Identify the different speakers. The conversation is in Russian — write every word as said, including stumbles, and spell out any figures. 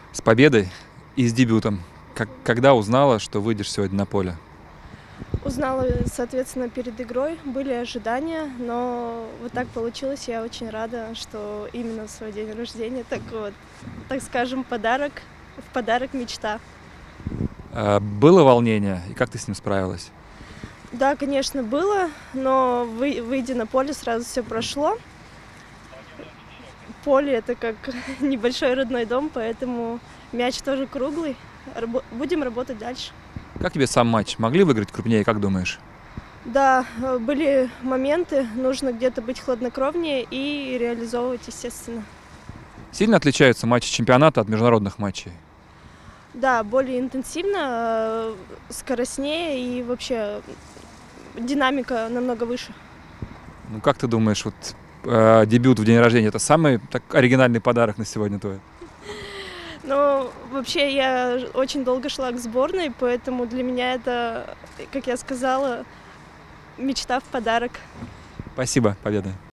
Speaker 1: С победой и с дебютом. Как, когда узнала, что выйдешь сегодня на поле?
Speaker 2: Узнала, соответственно, перед игрой. Были ожидания, но вот так получилось. Я очень рада, что именно в свой день рождения, так вот, так скажем, подарок, в подарок мечта.
Speaker 1: А, было волнение, и как ты с ним справилась?
Speaker 2: Да, конечно, было, но вы, выйдя на поле, сразу все прошло. Поле — это как небольшой родной дом, поэтому мяч тоже круглый. Рабо- будем работать дальше.
Speaker 1: Как тебе сам матч? Могли выиграть крупнее, как думаешь?
Speaker 2: Да, э, были моменты, нужно где-то быть хладнокровнее и реализовывать, естественно.
Speaker 1: Сильно отличаются матчи чемпионата от международных матчей?
Speaker 2: Да, более интенсивно, э, скоростнее и вообще динамика намного выше.
Speaker 1: Ну как ты думаешь, вот э, дебют в день рождения — это самый так, оригинальный подарок на сегодня твой?
Speaker 2: Но вообще я очень долго шла к сборной, поэтому для меня это, как я сказала, мечта в подарок.
Speaker 1: Спасибо, победа.